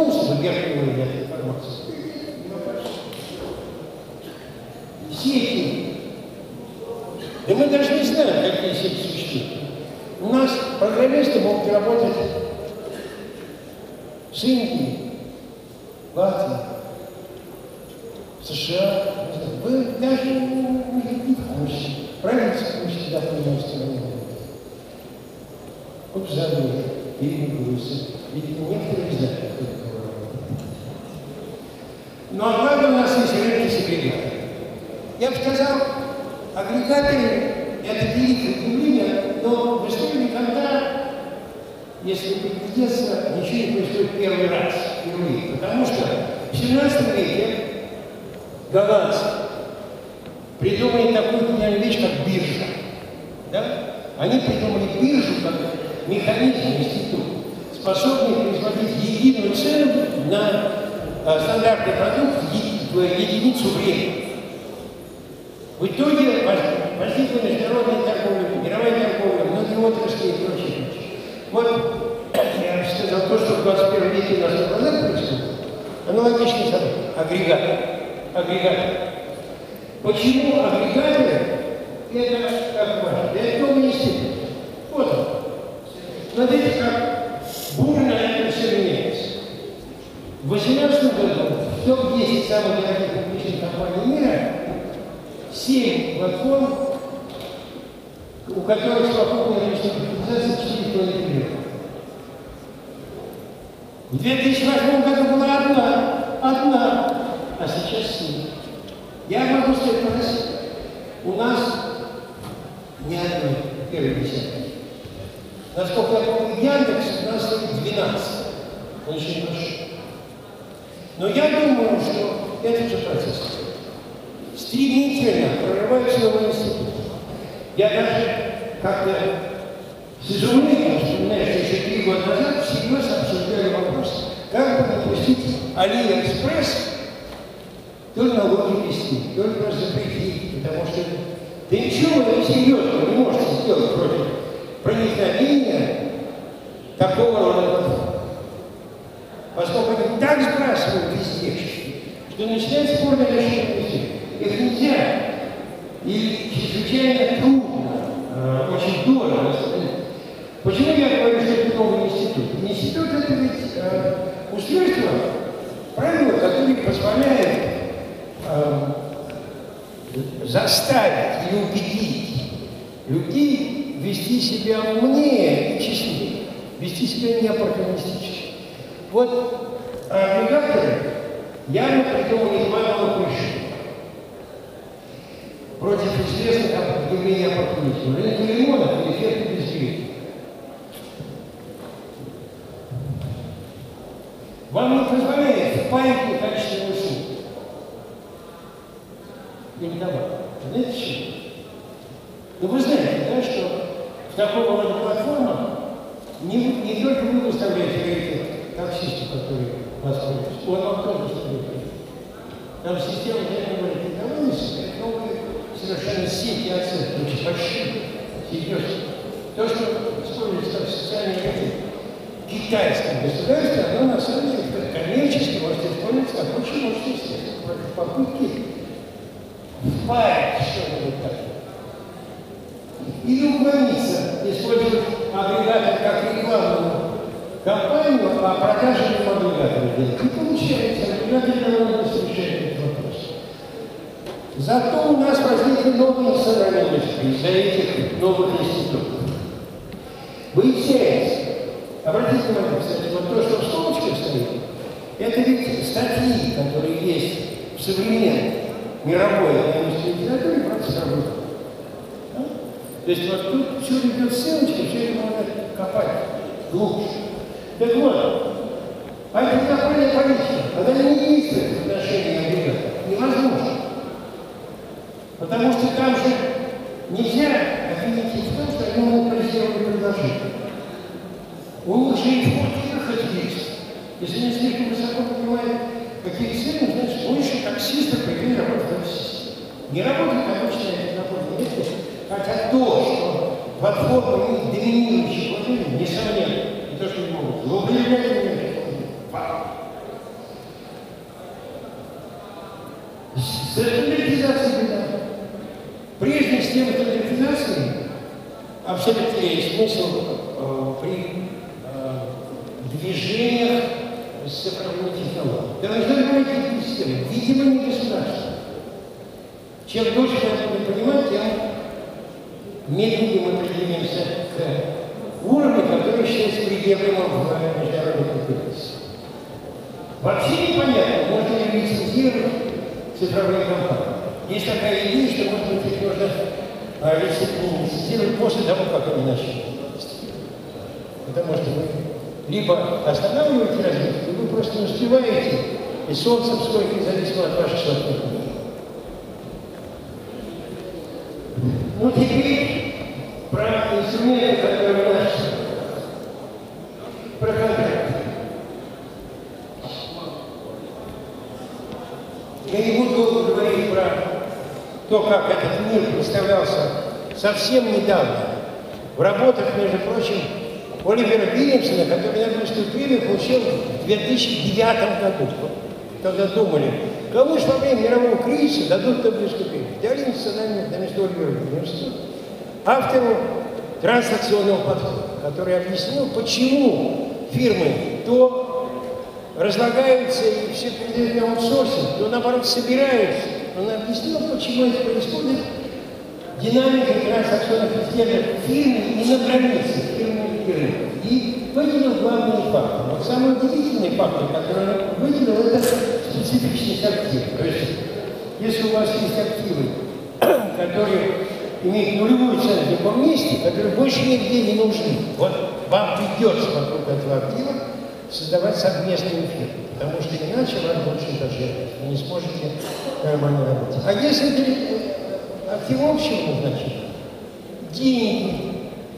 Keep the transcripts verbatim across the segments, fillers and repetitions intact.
вернулся бы верхнего уровня информации. Сети. Да мы даже не знаем, какие сети существуют. У нас программисты могут работать с Индией, Латвией, США. Вы даже не в курсе. Правительство всегда понимает сторону. Вот в Задуе, или в Грузии. Видимо, некоторые знают, как это работает. Ну а главное, у нас есть рынки-сегрегаторы. Я бы сказал, агрегаторы – это великое явление, но в истории никогда, если приглядеться, ничего не происходит первый раз, впервые. Потому что в семнадцатом веке голландцы придумали такую гениальную вещь, как биржа. Да? Они придумали биржу как механизм, институт, способный производить единую цену на а, стандартный продукт в единицу времени. В итоге возникла международная торговля, мировая торговля, многие отрасли и прочее. Вот я сказал, то, что в двадцать первом веке у нас на глазах происходит, аналогичный событие. Агрегатор. Агрегатор. Почему агрегаторы? Это как важно. Это новый институт. Вот он. Смотрите, как бурно это все меняется. В две тысячи восемнадцатом году в топ десять самых дорогих публичных компаний мира семь платформ, у которых совокупная рыночная капитализация четыре с половиной триллиона. В две тысячи восьмом году была одна, одна, а сейчас семь. Я могу сказать по России, у нас ни одной первой десятки. Насколько я помню, Яндекс у нас стоит двенадцать. Очень большой. Но я думаю, что это же процесс. Стремительно прорываются новые институты. Я даже как-то с изумлением вспоминаю, что еще три года назад всерьез обсуждали вопрос, как бы допустить Алиэкспресс то ли налоги вести, то ли просто запретить, потому что да ничего вы серьезно не можете сделать против проникновения такого рода платформ. Поскольку они так сбрасывают издержки, что начинается спорное решение всех. Их нельзя и чрезвычайно трудно, э, очень дорого. Почему я говорю, что это новый институт? Институт – это ведь э, устройство, правило, которое позволяет э, заставить или убедить людей вести себя умнее и честнее, вести себя не оппортунистически. Вот агрегаторы явно придумали два новых решения против известных явлений оппортунизма. Рынок лимонов и эффект безвредия. Вам не позволяет впаять некачественную услугу. Или товар. Знаете почему? Ну вы знаете, да, что в такого рода платформах не, не только вы выставляете приоритет таксисту, который вас пользуется, он вам тоже выставляет. Там система, я говорю, не довольна, новые совершенно сети оценки, очень большие, серьезные. То, что используется как социальные медиа в китайском государстве, оно на самом деле коммерчески может использоваться как очень мощное средство против попытки впаять что-нибудь такое. Или уклониться, использовать агрегатор как рекламную кампанию, а продажи не агрегатора делать. И получается, агрегатор довольно быстро решает этот вопрос. Зато у нас возникли новые национальные индустрии из-за этих новых институтов. Выясняется, обратите внимание, кстати, вот то, что в столочке стоит, это ведь статьи, которые есть в современной мировой экономической литературе, правда, сработаны. Да? То есть вот тут все идет ссылочка, все это надо копать глубже. Так вот, антикопальная политика, она не действует в отношении агрегатора. Невозможно. Потому что там же нельзя обвинить их в том, что они монополизировали предложение. У них же и вход и выход есть. Если они слишком высоко понимают, какие цены, значит, больше таксистов привели работать в таксисте. Не работает обычная работа месте, хотя то, что платформа имеет доминирующее положение, несомненно, и то, что они могут злоупотреблять, факт. все-таки есть смысл э, при э, движениях с цифровыми технологиями. Должны быть эти системы. Видимо, не государство. Чем дольше мы будем понимать, тем медленнее мы придвинемся к уровню, который считается приемлемым в международной конкуренции. Вообще непонятно, можно ли лицензировать цифровые компании. Есть такая идея, что, может быть, их нужно лицензировать после того, как они начали. Потому что вы либо останавливаете развитие, либо вы просто не успеваете, и солнце вскоре независимо от ваших собственных мнений. Ну, теперь про инструменты, которые у нас, про контракты. Я не буду долго говорить про то, как этот мир представлялся совсем недавно в работах, между прочим, Оливера Вильямсона, который на Нобелевскую премию получил в две тысячи девятом году, когда думали, кому же во время мирового кризиса дадут Нобелевскую премию. Дали на место Оливера Вильямсона, автору трансакционного подхода, который объяснил, почему фирмы то разлагаются и все передают на аутсорсинг, то наоборот собираются. Он объяснил, почему это происходит. Динамика трансакционных систем фирмы и на границе фирмы и рынка. И выделил главные факторы. Вот самый удивительный фактор, который он выделил, это специфичность активов. То есть, если у вас есть активы, которые имеют нулевую цену в любом месте, которые больше нигде не нужны, вот вам придется вокруг этого актива создавать совместную фирму, потому что иначе вам больше дождетесь, вы не сможете нормально работать. А если это актив общего значения, деньги,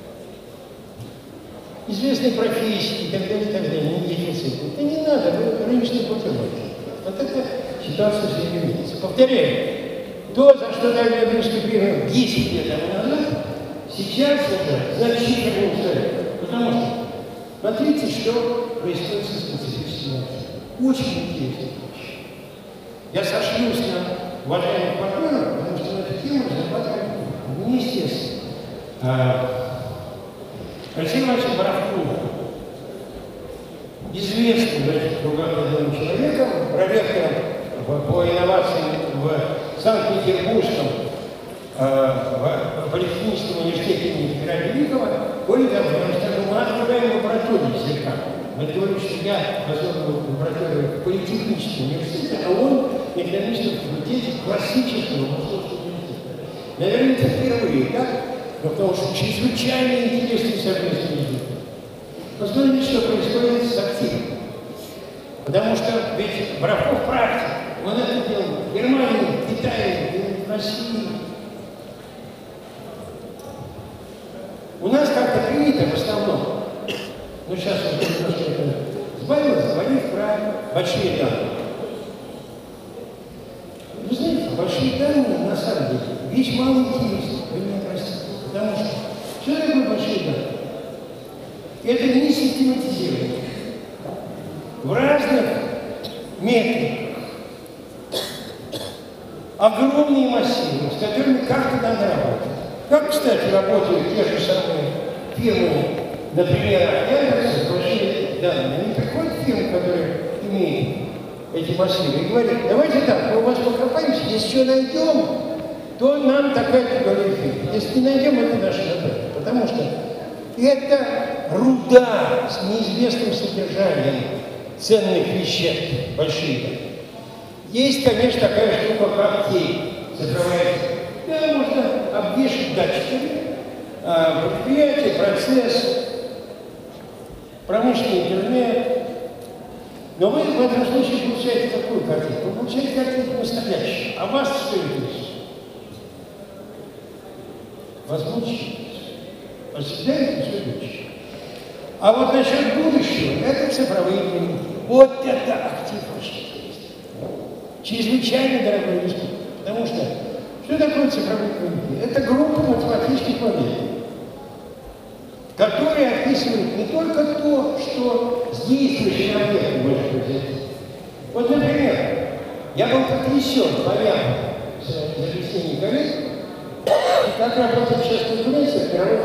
известные профессии и так далее, и так далее, не дефицит, это не надо, вы рыночный бутерброд. Вот это ситуация в среднем месяце. Повторяю, то, за что дали Нобелевскую премию десять лет тому назад, сейчас уже значительно устарело. Потому что смотрите, что происходит со специфическими активами. Очень интересная вещь. Я сошлюсь на уважаемых партнеров, потому что на эту тему разрабатываем вместе с э, Алексеем Ивановичем Боровковым, известным в этих кругах человеком, проректором по инновациям в Санкт-Петербургском э, политехническом университете имени Петра Великого. Более того, я вам скажу, мы открываем лабораторию слегка. Мы говорим, что я возглавил лабораторию в политехническом университете, а он в экономическом факультете классического московского университета. Наверное, это впервые, так? Но потому что чрезвычайно интересный совместный язык. Посмотрите, что происходит с активом. Потому что ведь Боровков практик. Он это делал в Германии, в Китае, в России. У нас как-то принято в основном, ну сейчас уже немножко это сбавилось, говорить про большие данные. Вы знаете, большие данные на самом деле вещь мало интересна, вы меня простите. Потому что что такое большие данные? Это не систематизировано. В разных метриках огромные массивы, с которыми как-то надо работать. Как, кстати, работают те же самые фирмы, например, Яндекс, с большими данными. Они приходят в фирму, которая имеет эти массивы, и говорят, давайте так, мы у вас покопаемся, если что найдем, то нам такая категория фирм. Если не найдем, это наша задача. Потому что это руда с неизвестным содержанием ценных веществ, большие. Есть, конечно, такая штука, как тень, цифровая. Да, можно обвешать датчиками а, предприятие, процесс, промышленный интернет. Но вы в этом случае получаете какую картинку? Вы получаете картинку настоящую. А вас что интересует? Вас мучает. Вас всегда интересует будущее. А вот насчет будущего, это цифровые дневники. Вот это актив очень интересный. Чрезвычайно дорогой институт. Потому что, что такое цифровые дневники? Это группа математических моделей, которые описывают не только то, что с действующим объектом может произойти. Вот, например, я был потрясен, понятно, с объяснением коллег, как работает сейчас конкуренция в мировой автомобильной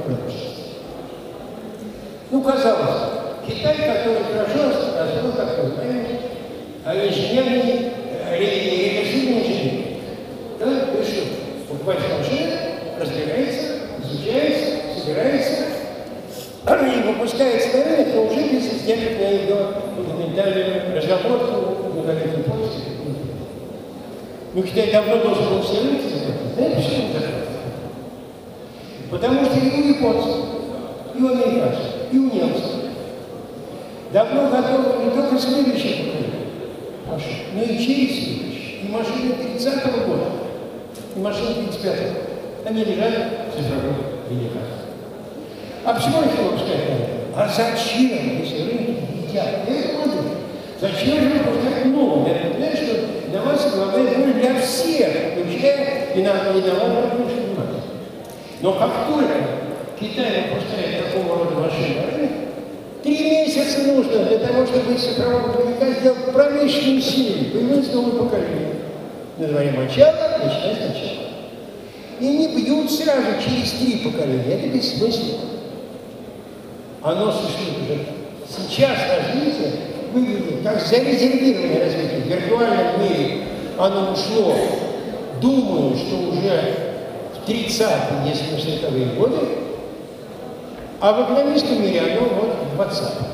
промышленности. Ну, казалось, Китай, который хорошо рассказал, как вы знаете, о инженерной, реверсивной инженерии. Да, то есть, покупается машина, разбирается, изучается, собирается, и выпускается на рынок, но уже без сделок на ее фундаментальную разработку, многолетней пользы. Ну, Китай давно должен был все рынки захватить. Знаете, почему он захватил? Потому что и у японцев, и у американцев, и у немцев давно готовы не только следующее поколение машин, но и через следующее. И машины тридцатого года, и машины тридцать пятого. Они лежат в цифровых винниках. А почему я хочу вам сказать? А зачем, если рынки едят эту модель, зачем же выпускать новую? Я понимаю, что инновация главная боль для всех, включая инноваторов предпринимателей. Но как только Китай выпускает такого рода машины на рынок, три месяца нужно для того, чтобы из цифрового винника сделать промышленную серию, появилось новое поколение. На дворе начало, начинай сначала. И они бьют сразу через три поколения. Это бессмысленно. Оно существует уже. Сейчас развитие выглядит как зарезервированное развитие. В виртуальном мире оно ушло, думаю, что уже в тридцатые, если не сороковые годы, а в экономическом мире оно вот в двадцатом.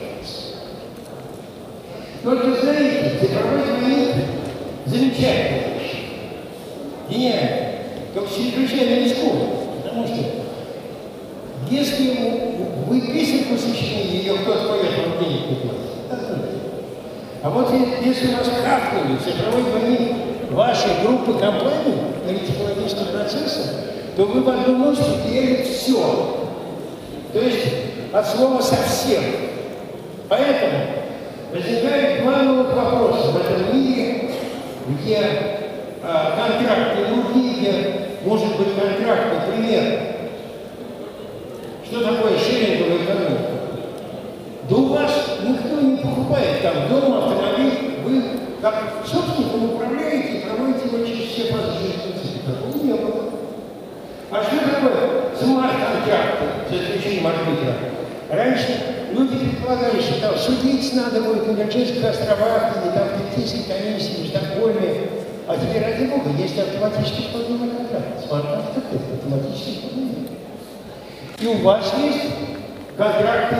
Только знаете, цифровой двойник замечательная вещь. Гениально. Только чрезвычайно рискованно. Потому что если вы песенку сочинили, ее кто-то поет, вам денег не платит. А вот если у вас хакнули цифровой двойник вашей группы компаний или технологического процесса, то вы в одну ночь потеряли все. То есть от слова совсем. Поэтому возникает два новых вопроса в этом мире, где а, контракты другие, где может быть контракт, например, что такое шеринговая экономика? Да у вас никто не покупает там дом, автомобиль, вы как собственником управляете и проводите его через все фазы жизни. Такого не было. А что такое смарт-контракты за исключением арбитра? Раньше люди предполагали, что там судить надо будет на Чешских островах, или там в Третейской комиссии, в Стокгольме. А теперь, ради бога, есть автоматический входной контракт. Смарт-контракт – это автоматический входной. И у вас есть контракты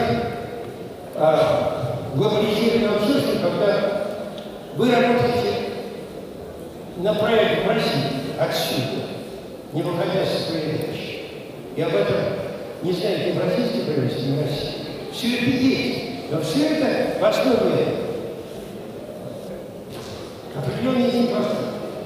а, глобализированного аутсорсинга, когда вы работаете на проект в России отсюда, не выходя со своей речи. И об этом не знаете ни в российской правительстве, ни в России. Все это есть. Но все это в основе определенной непростой.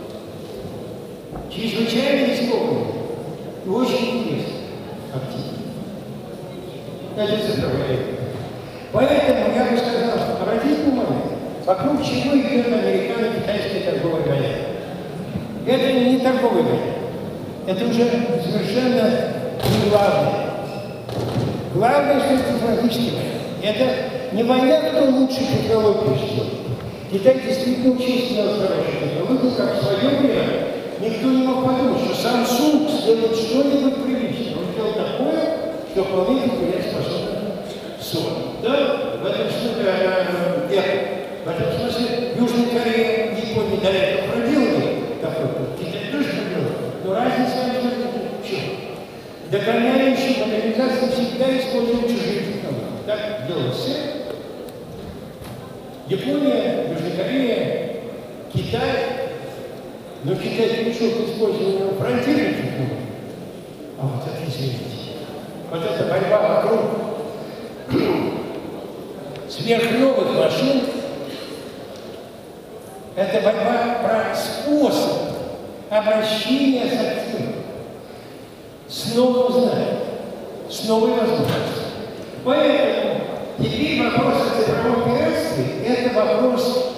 Чрезвычайно рискованный и очень интересный. Активно. Это цифровая. Поэтому я бы сказал, обратите внимание, вокруг чего идет американо-китайская торговая война. Это не торговая война. Это уже совершенно не главное. Главное, что это технологическая война. Это не война, кто лучше технологию сделает. Китай действительно учился делать хорошие технологии, как в свое время никто не мог подумать, что Samsung сделает что-нибудь приличное. Он сделал такое, что вполне конкурентоспособно Sony. Да? В этом смысле, в этом смысле Южная Корея, Япония до этого проделали такой путь. Китай тоже проделал. Но разница между этим в чем? Догоняющие модернизации всегда используют чужие технологии. Так делал все. Япония, Южная Корея, Китай. Но Китай перешел к использованию фронтирных технологий. А вот это, извините, вот эта борьба вокруг сверхновых машин, это борьба про способ обращения с активом, с новым знанием, с новой возможностью. Поэтому теперь вопрос о цифровом пиратстве – это вопрос,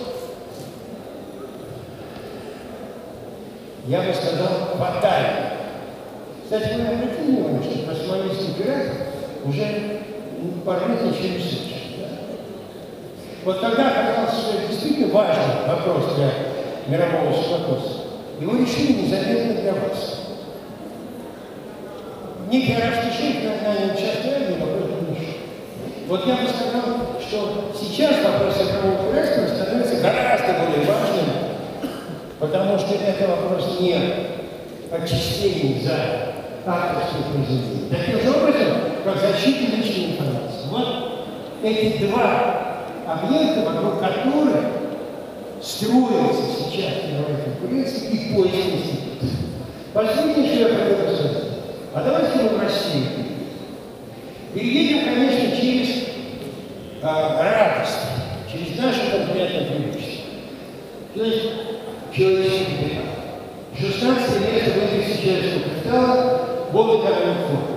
я бы сказал, фатальный. Кстати, вы обратили внимание, что космонавтский пират уже пару лет ничего не слышит. Да? Вот тогда оказалось, что это действительно важный вопрос для мирового судоходства. Его решили незаметно для вас. некий арабский шейх нанял частную армию, вопрос меньше. Вот я бы сказал, что сейчас вопрос о правоуправлении становится гораздо более важным, потому что это вопрос не отчислений за авторские произведения. Таким же образом, как защита личной информации. Вот эти два объекта, вокруг которых строится сейчас мировая конкуренция и поиск института. Последнее, что я хотел сказать. А давайте мы в Россию переедем, конечно, через а, радость, через наше конкретное преимущество. То есть человеческий капитал. шестнадцать лет в индексе человеческого капитала World Economic Forum.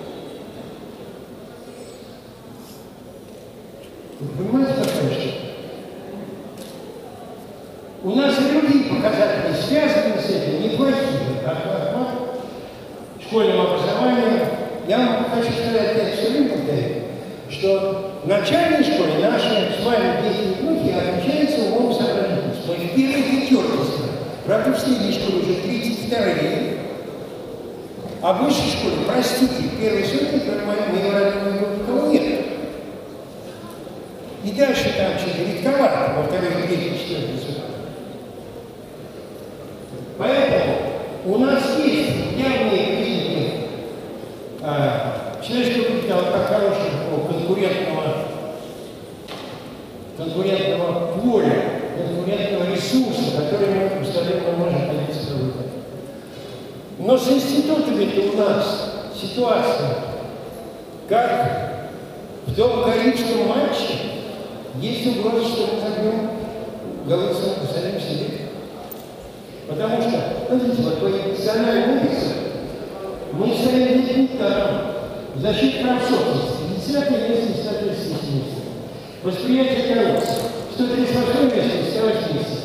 Вы понимаете, какая штука? У нас и другие показатели связаны с этим неплохие, как в школьном образовании. Я вам хочу сказать, я все время повторяю, что в начальной школе наши с вами дети и внуки отличаются умом сообразительностью. Мы в первой пятерке. Правда, в средней школе уже тридцать вторые, а в высшей школе, простите, в первой сотни, которой моего родного никого нет. И дальше там что-то редковато, во второй, третьей, четвертой сотни. Поэтому у нас есть явные признаки а, человеческого капитала как хорошего конкурентного, конкурентного поля, конкурентного ресурса, который мы, с которым мы можем добиться выхода. Но с институтами-то у нас ситуация, как в том коричневом матче, есть угроза, что мы забьем голы самим себе. Потому что, смотрите, вот по институциональному индексу мы стоим детьми там, защита прав собственности, десятое место, соответственно, место. Восприятие коррупции. сто тридцать восьмое место, сто восемьдесят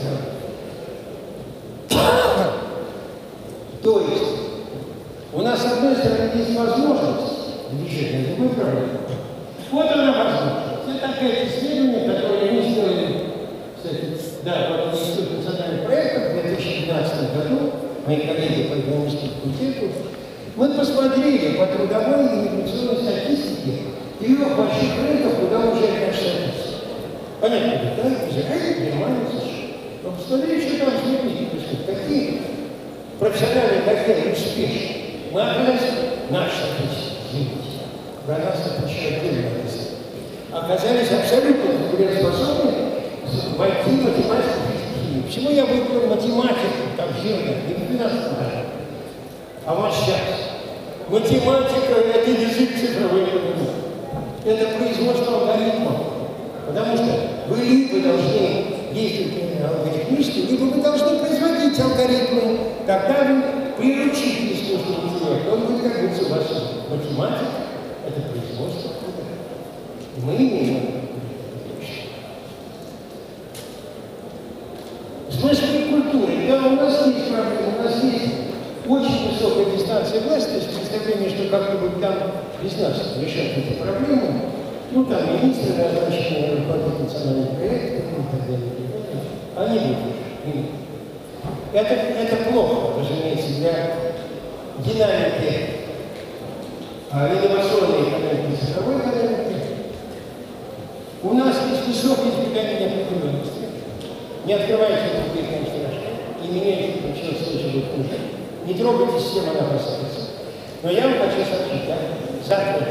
место. То есть, у нас, с одной стороны, есть возможность движения, другой проблемы. Вот она возможность. Это опять исследование, которое мы сделали, кстати, да, вот Институт национальных проектов в две тысячи двенадцатом году, мои коллеги по экономическому факультету, мы посмотрели по трудовой и миграционной статистике трех больших рынков, куда уезжает наша статистика. Понятно, да? Израиль, Германия, США. Но посмотрели, что там изменилось, какие профессиональные карьеры успешные. Мы оказались, наша статистика, извините, про нас это еще отдельно написано, оказались абсолютно конкурентоспособны войти в математику и химию. Почему я выбрал математику, там, жирно, не в двенадцатом году, а вот сейчас. Математика – это язык цифровой экономики. Это производство алгоритмов. Потому что вы либо должны действовать алгоритмически, либо вы должны производить алгоритмы. Тогда вы приручите искусственный интеллект. Он будет как бы у вас. Математика – это производство. Мы имеем в смысле культуры. Да, у нас есть проблемы, у нас есть очень высокая дистанция власти, то есть представление, что как-нибудь там без нас решать эту проблему. Ну, там министры, назначенные руководители национальных проектов и так далее. Они будут. Это, это плохо, разумеется, для динамики а, инновационной экономики, цифровой экономики. У нас есть высокое избегание неопределенности. Не открывайте эту дверь, конечно, и меняйте, почему случай будет хуже. Не трогайте систему, она касается. Но я вам хочу сообщить, да? Завтра.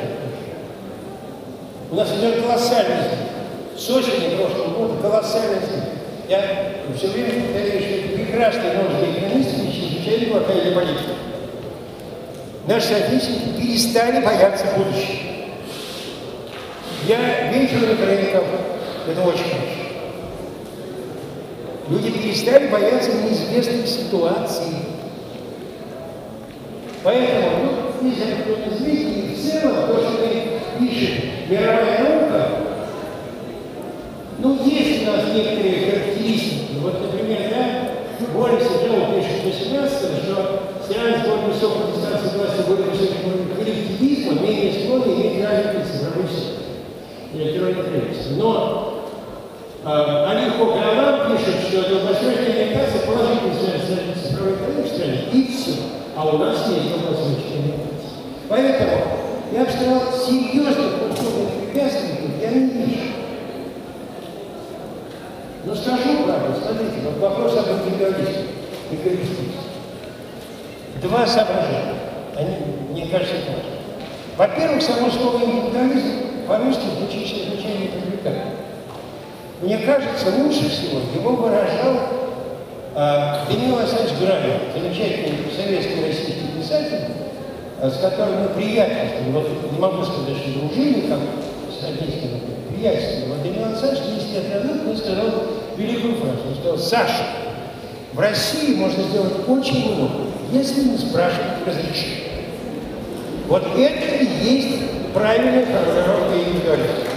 У нас идет колоссальный сдвиг. С осени прошлого года колоссальный сдвиг. Я все время повторяю, что это прекрасная новость для экономистов, чрезвычайно плохая для политиков. Наши соотечественники перестали бояться будущего. Я вечером на рынках, это очень хорошо. Люди перестали бояться неизвестных ситуаций. Поэтому, ну, здесь определенные сдвиги, и в целом, то, что мы пишем, мировая наука, ну, есть у нас некоторые характеристики. Вот, например, да, Борис Джоу пишет в восемнадцатом, что страны с более высокой дистанцией власти, более высоким уровнем коллективизма, менее склонны иметь развитый цифровой сектор, электронное правительство. Но э, Али Хокалам пишет, что долгосрочная ориентация положительно связана с цифровой экономикой в стране, и все. А у нас есть долгосрочная ориентация. Поэтому я бы сказал, серьезных культурных препятствий я не вижу. Но скажу правду, смотрите, вот вопрос об индивидуализме и коллективизме. Два соображения. Они, мне кажется, важны. Во-первых, само слово индивидуализм по-русски звучит чрезвычайно привлекательно. Мне кажется, лучше всего его выражал а, Даниил Александрович Гранин, замечательный советский российский писатель, а, с которым мы приятельствуем. Вот не могу сказать, что дружили, как с родителями, приятельствуем. Вот Даниил Александрович десять лет назад мне сказал великую фразу. Он сказал: Саша, в России можно сделать очень много, если не спрашивать разрешения. Вот это и есть правильная формулировка индивидуализма.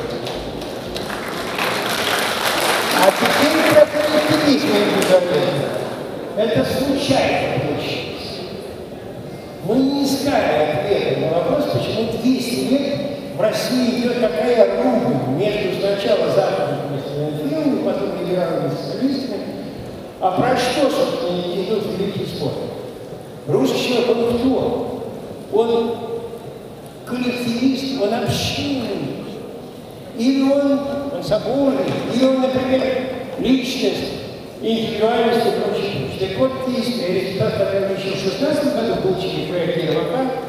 А теперь про коллективизм индивидуализма. Это случайно получилось. Мы не искали ответа на вопрос, почему двести лет в России идет такая ругань между сначала западными славянофилами, потом либеральными социалистами. А про что, собственно, идет великий спор? Русский человек, он кто? Он коллективист, он общинный. Или он, он соборный, или он, например, личность, индивидуальность и прочее. Так вот, есть результат, который еще в шестнадцатом году получили проект Ермака,